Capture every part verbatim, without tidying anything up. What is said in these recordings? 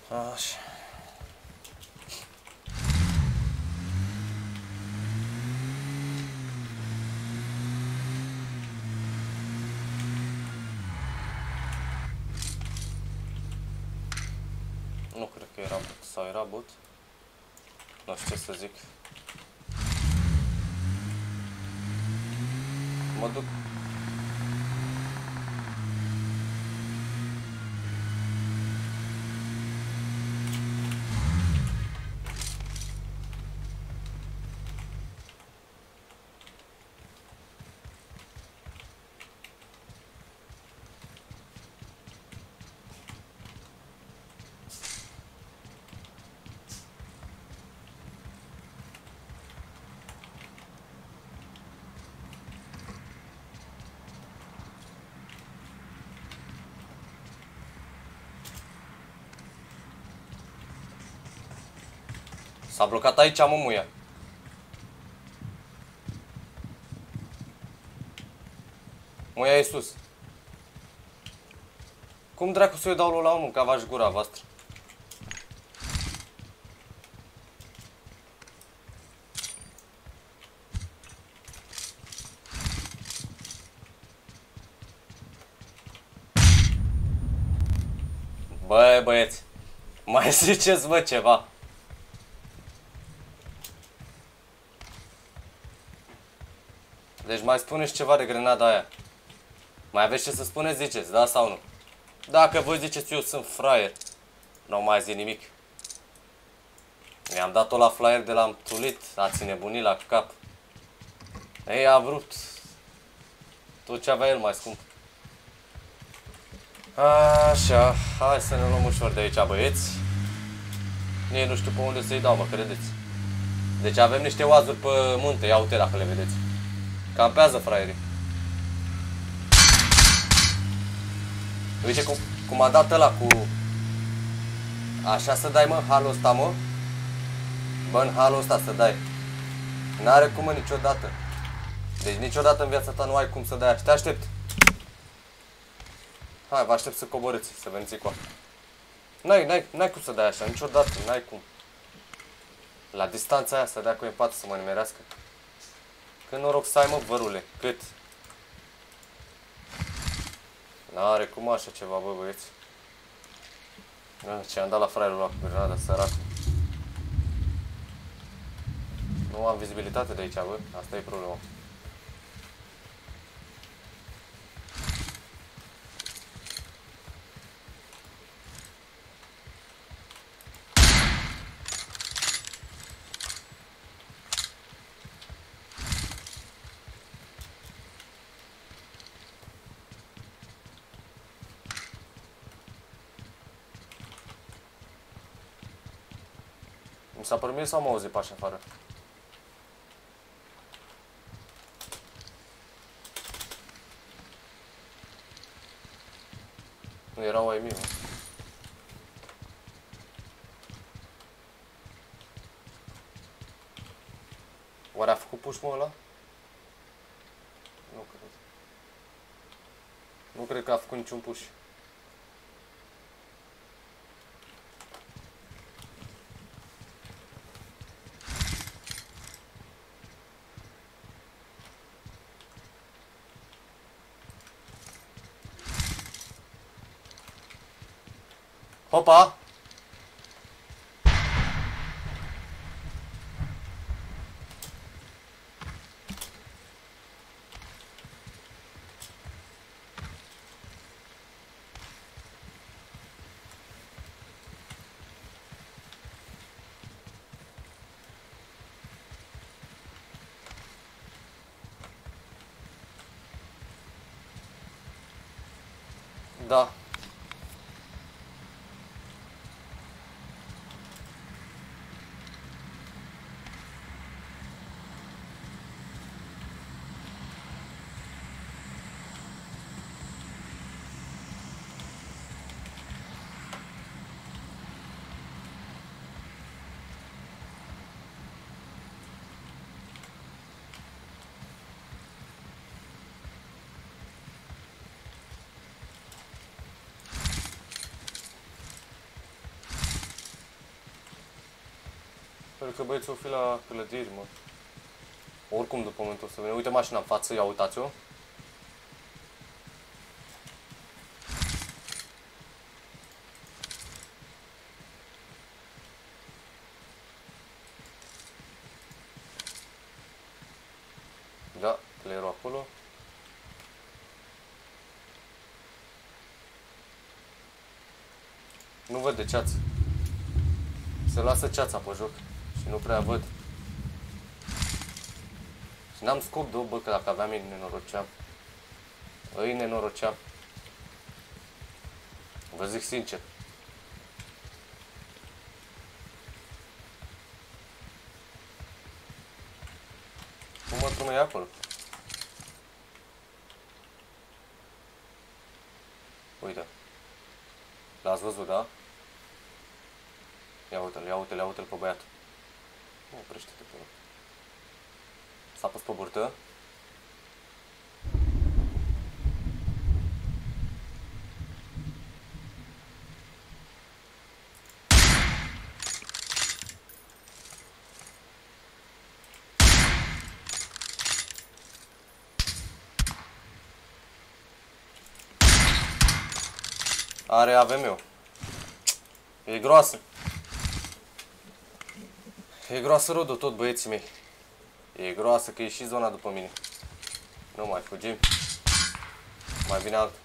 Așa. Nu cred că era bot. Sau era bot? Nu știu ce să zic. Mă duc. S-a blocat aici, mă, muia. Muia e sus. Cum dracu să-i dau la unul, că v-aș gura voastră? Băi, băieți, mai ziceți, bă, ceva. Deci mai spuneți ceva de grenada aia. Mai aveți ce să spuneți, ziceți, da sau nu? Dacă voi ziceți eu sunt fraier, nu mai zi nimic. Mi-am dat-o la flyer de l-am tulit, ați nebunit la cap. Ei, a vrut tot ce avea el mai scump. Așa, hai să ne luăm ușor de aici, băieți. Nici nu știu pe unde să-i dau, mă credeți. Deci avem niște oazuri pe munte, ia uite dacă le vedeți. Campează fraierii. Uite cum, cum a dat ăla cu... Așa să dai, mă, în halul ăsta, mă. Bă, în halul ăsta să dai. N-are cum, mă, niciodată. Deci niciodată în viața ta nu ai cum să dai așa. Te aștept. Hai, vă aștept să coborâți, să veniți cu asta. N-ai, n-ai, n-ai cum să dai așa, niciodată, n-ai cum. La distanța aia să dea cu empatul să mă nimerească. Că noroc să ai, mă, vărule, cât? N-are cum așa ceva, bă, băieți. Ce am dat la fraierul ăla cu grenada, sărac. Nu am vizibilitate de aici, bă, asta e problema. Mi s-a părut mie sau mă auzi pe așa afară? Nu erau ai mei, mă. Oare a făcut push, mă, ăla? Nu cred. Nu cred că a făcut niciun push. Hopa! Da. Cred că băieții o fi la clădiri, mă. Oricum după momentul o să vină. Uite mașina în față, ia uitați-o. Da, playerul acolo. Nu văd de ceață. Se lasă ceața pe joc și nu prea văd. Și n-am scop de bă, că dacă aveam îi nenoroceam. Îi nenoroceam. Vă zic sincer. Cum mă trumă e acolo? Uite. L-ați văzut, da? Ia uite-l, ia uite-l, ia uite-l pe băiat. Nu, oprește-te pe loc. S-a pus pe burtă. Are A V M-ul. E groasă. E groasă rodul tot, băieții mei. E groasă că e și zona după mine. Nu mai fugim. Mai vine altă.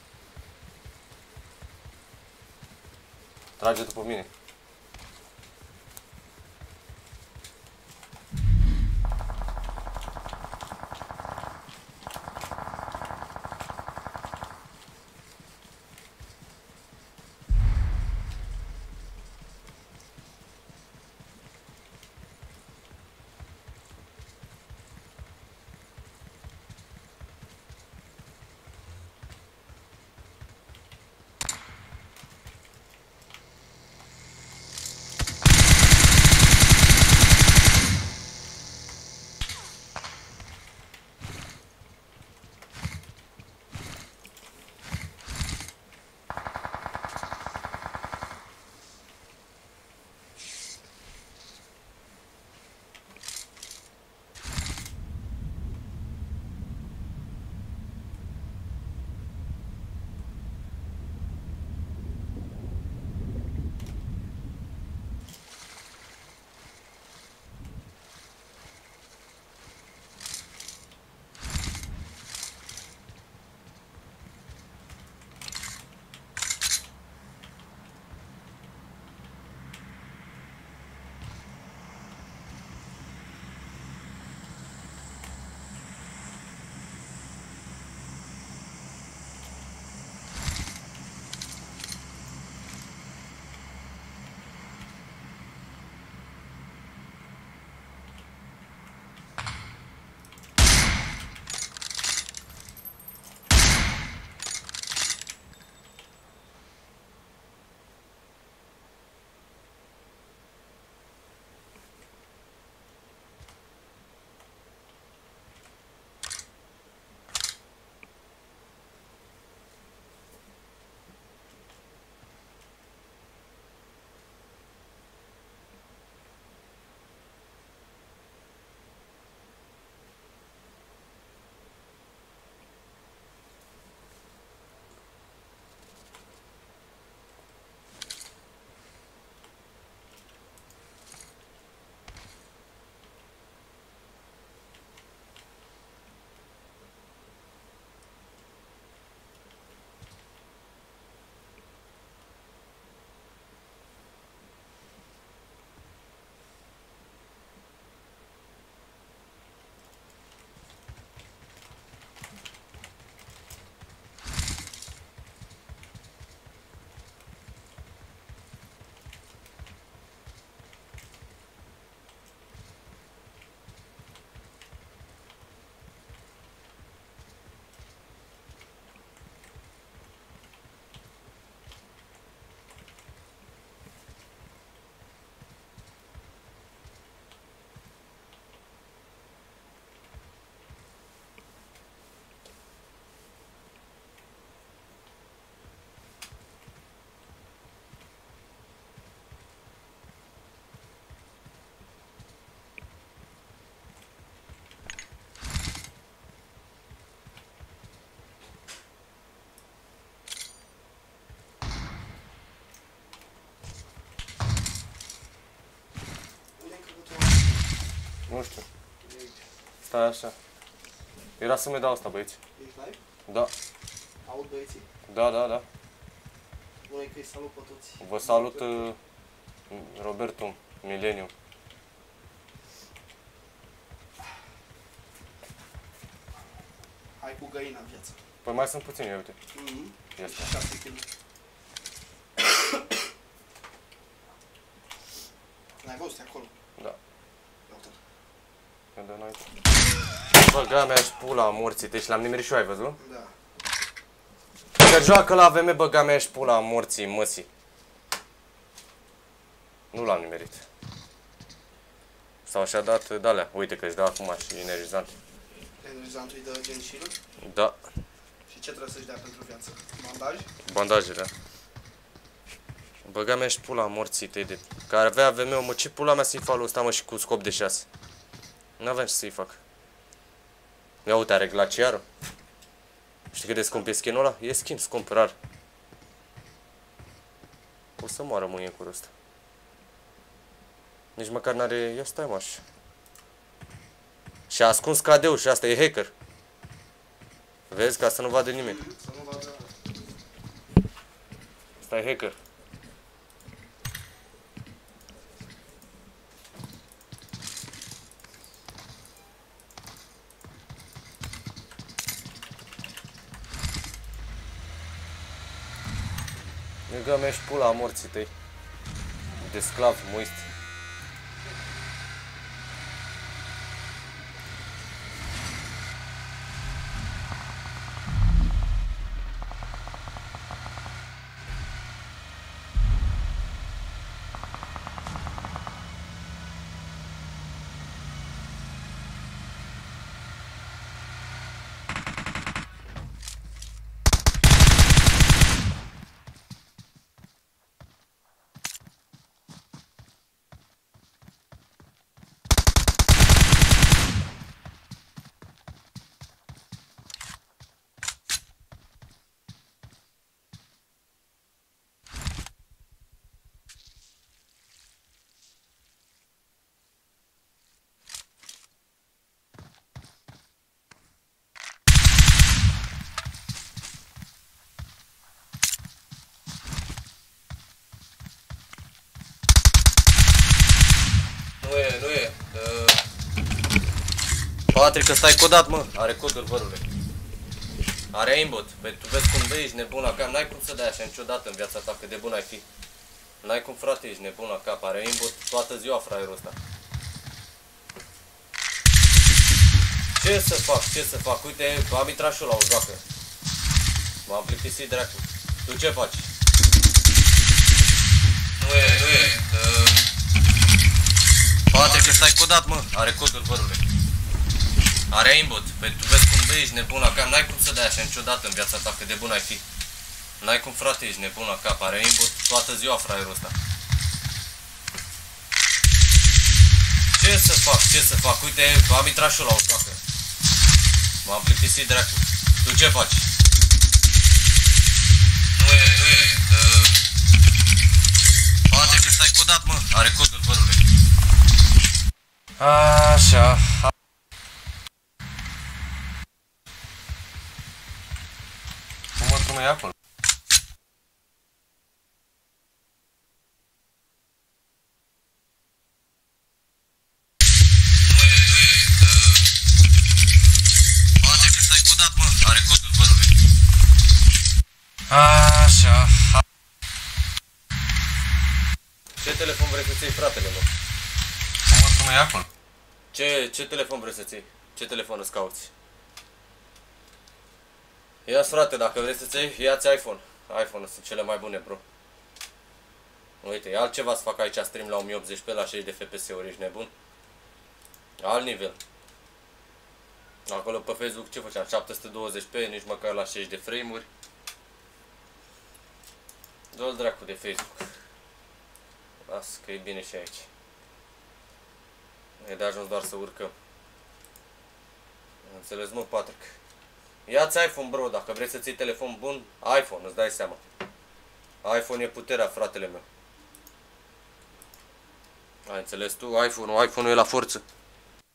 Trage după mine. Nu știu. Stai așa. Era să-mi dau asta, băieți. Ești live? Da. Aud băieții? Da, da, da. Bună, că-i salut pe toți. Vă salut, uh, Roberto, Millennium. Hai cu găina în viață. Păi mai sunt puțini, uite. Mhm. Este. șase kilograme. N-ai văzut acolo? Da. Uite-l. Că dă noi. Băga mea și pula morții tăi și l-am nimerit și eu, ai văzut? Da. Că joacă la A V M, băga mea și pula morții măsii. Nu l-am nimerit. Sau și-a dat de-alea. Uite că își dă acum și energizant. Energizantul îi dă gen shield. Da. Și ce trebuie să-și dea pentru viață? Bandaj? Bandajele. Băga mea și pula morții tăi de... Care avea A V M-ul, mă, ce pula mea să-i fac lui ăsta, mă, și cu scop de șase? N-aveam ce să-i fac. Ia uite, are glaciarul. Știi cât de scump e skin-ul ăla? E skin scump, rar. O să moară mâiecul ăsta. Nici măcar n-are... Ia stai, mă, așa. Și-a ascuns cadeu și asta e hacker. Vezi, ca să nu vadă nimeni. Să nu vadă... Asta e hacker. Nega mea și pula a morții tăi. De sclav, muist. Nu e, nu e. Uh... Patrick, ăsta e codat, mă. Are codul, vărule. Are aimbot. Păi tu vezi cum dă, ești nebun la cap. N-ai cum să dai așa niciodată în viața ta, cât de bun ai fi. N-ai cum, frate, ești nebun la cap. Are aimbot toată ziua, fraierul ăsta. Ce să fac, ce să fac? Uite, am intrat și eu la o joacă. M-am plictisit dracu. Tu ce faci? Nu e, nu e. Uh... Poate că stai codat, mă. Are codul, vărule. Are aimbot. Păi tu vezi cum dă, ești nebun la cap. N-ai cum să dai așa niciodată în viața ta, cât de bun ai fi. N-ai cum, frate, ești nebun la cap. Are aimbot toată ziua, fraierul ăsta. Ce să fac, ce să fac? Uite, am intrat și eu la o joacă. M-am plictisit dracu. Tu ce faci? Nu e, nu e. Uh... Poate că stai codat, mă. Are codul, vărule. Așa. Cum mă cum e acolo? Nu e, nu e. Uh... Poate că stai codat, mă. Are codul, vărule. Așa. Ce telefon vrei să-ți iei, fratele, mă? Cum mă cum e acolo? Ce, ce telefon vrei să-ți iei? Ce telefon îți cauți? Ia-ți, frate, dacă vrei să-ți iei, ia-ți iPhone. iPhone-ul sunt cele mai bune, bro. Uite, e altceva să fac aici stream la o mie optzeci p la șaizeci de F P S-uri, ești nebun? Alt nivel. Acolo pe Facebook ce făceam? șapte sute douăzeci p, nici măcar la șaizeci de frame-uri. Dă-l dracu de Facebook. Lasă că e bine și aici. E de ajuns doar să urcăm. Înțeles, mă, Patrick? Ia-ți iPhone, bro, dacă vrei să ții telefon bun, iPhone, îți dai seama. iPhone e puterea, fratele meu. Ai înțeles tu? iPhone-ul, iPhone-ul e la forță.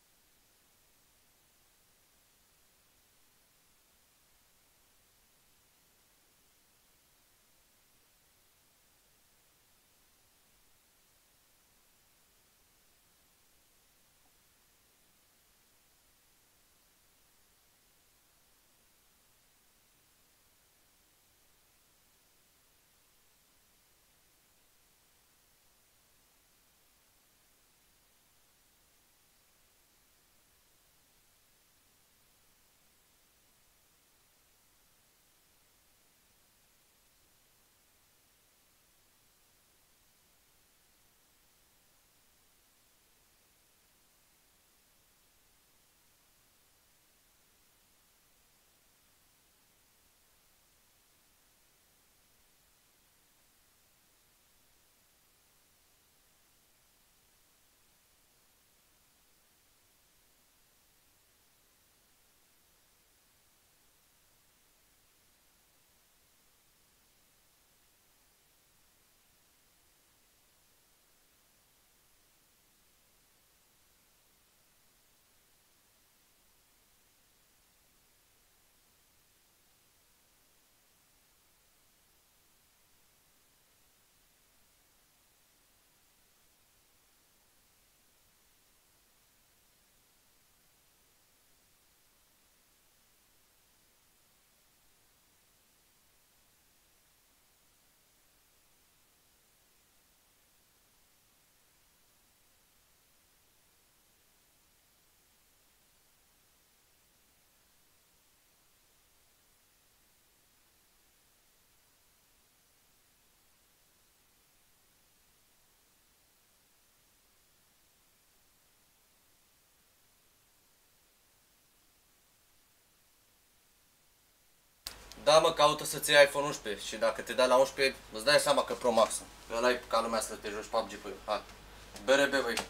Da, mă, caută să-ți iei iPhone unsprezece și dacă te dai la unsprezece, îți dai seama că Pro Max. Ăla e ca lumea să te joci P U B G pe el. Hai. B R B, băi.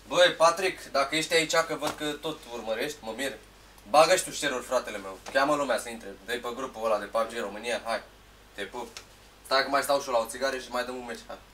Băi, Patrick, dacă ești aici, că văd că tot urmărești, mă mir. Bagă și tu share-uri, fratele meu. Cheamă lumea să intre. Dă-i pe grupul ăla de P U B G România, hai. Te pup. Stai că mai stau și eu la o țigară și mai dăm un meci, hai.